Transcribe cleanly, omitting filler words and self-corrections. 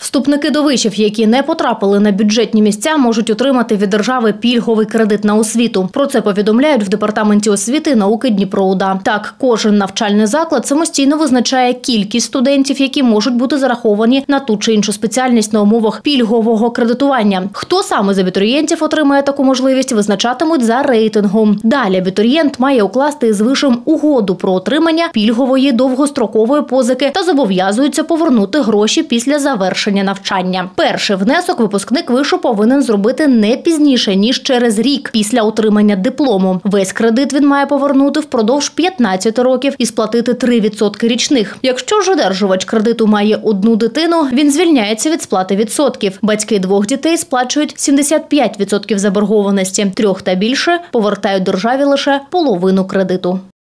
Вступники до вишів, які не потрапили на бюджетні місця, можуть отримати від держави пільговий кредит на освіту. Про це повідомляють в Департаменті освіти і науки Дніпро-ОДА. Так, кожен навчальний заклад самостійно визначає кількість студентів, які можуть бути зараховані на ту чи іншу спеціальність на умовах пільгового кредитування. Хто саме з абітурієнтів отримає таку можливість, визначатимуть за рейтингом. Далі абітурієнт має укласти із вишем угоду про отримання пільгової довгострокової позики та зобов'язується повернути гроші після завершення навчання. Перший внесок випускник вишу повинен зробити не пізніше, ніж через рік після отримання диплому. Весь кредит він має повернути впродовж 15 років і сплатити 3% річних. Якщо ж одержувач кредиту має одну дитину, він звільняється від сплати відсотків. Батьки двох дітей сплачують 75% заборгованості. Трьох та більше повертають державі лише половину кредиту.